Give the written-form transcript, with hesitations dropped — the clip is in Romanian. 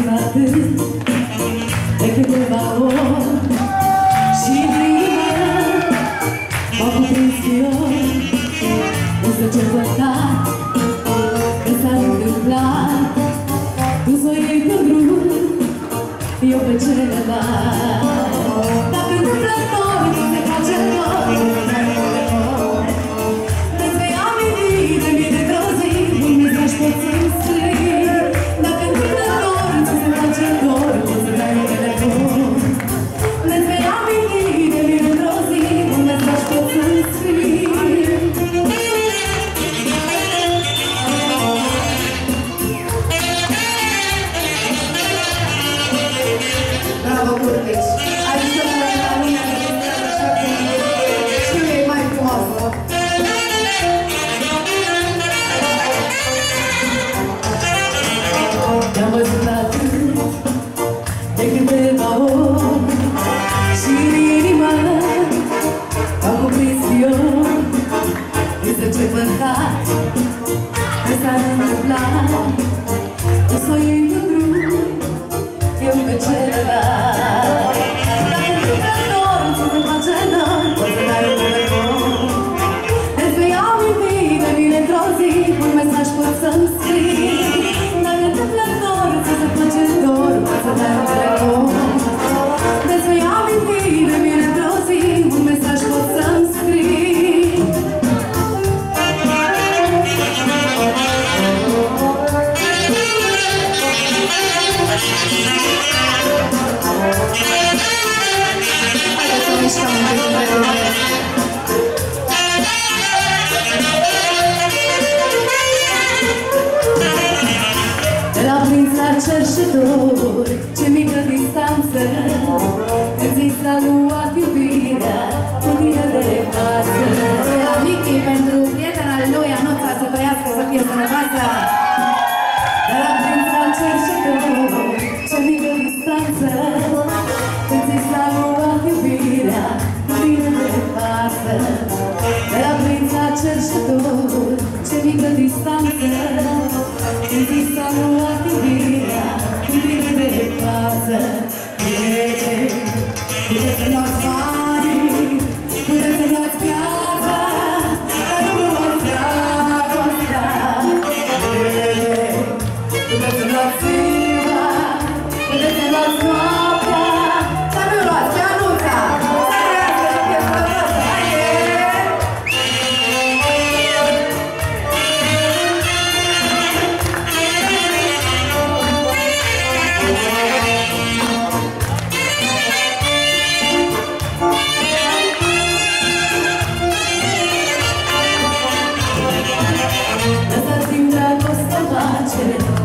văzut atât de câteva ori și inima m-a cuprins eu. Însă ce păcat că s-a întâmplat, tu s-o iei pe drum, eu pe celălalt. Dacă întâmplător se face lor, îți vei aminti de mine într-o zi, unde zici poți să-mi scrii. Dacă întâmplător se face lor, poți să dai un telefon. Îți vei aminti de mine într-o zi, unde zici poți să-mi scrii. Bravo, Curteș! Ai zis că la mine știu că e mai frumoasă. Te-am văzut atât de câteva ori și inima m-a cuprins eu. Însă ce păcat că s-a întâmplat, o să o iei pe drum, eu pe celălalt. Dacă întâmplător se face lor, poți să dai un telefon. Îți vei aminti de mine într-o zi, un mesaj poți să-mi scrii. Dacă întâmplător se face dor, poți să dai un telefon. Îți vei aminti de mine într-o zi, un mesaj poți să-mi scrii. Haideți să mișcăm un pic împreună. De la prinț la cerșetor, ce mică distanță, îți s-a luat iubirea cu tine de față. De la Michi pentru prietena lui Anuța să trăiască, să fie sănătoasă. De la prinț la cerșetor, ce mică distanță, îți s-a luat iubirea cu tine de față. De la prinț la cerșetor, ce mică distanță, îți s-a luat iubirea cu tine de față. Puteți să luați bani, puteți să luați viața, dar nu luați dragostea. Puteți să luați ziua, puteți să luați noaptea, Să nu luați pe Anuța! Să trăiască, să fie sănătoasă! Haide! lăsați-mi dragostea pace,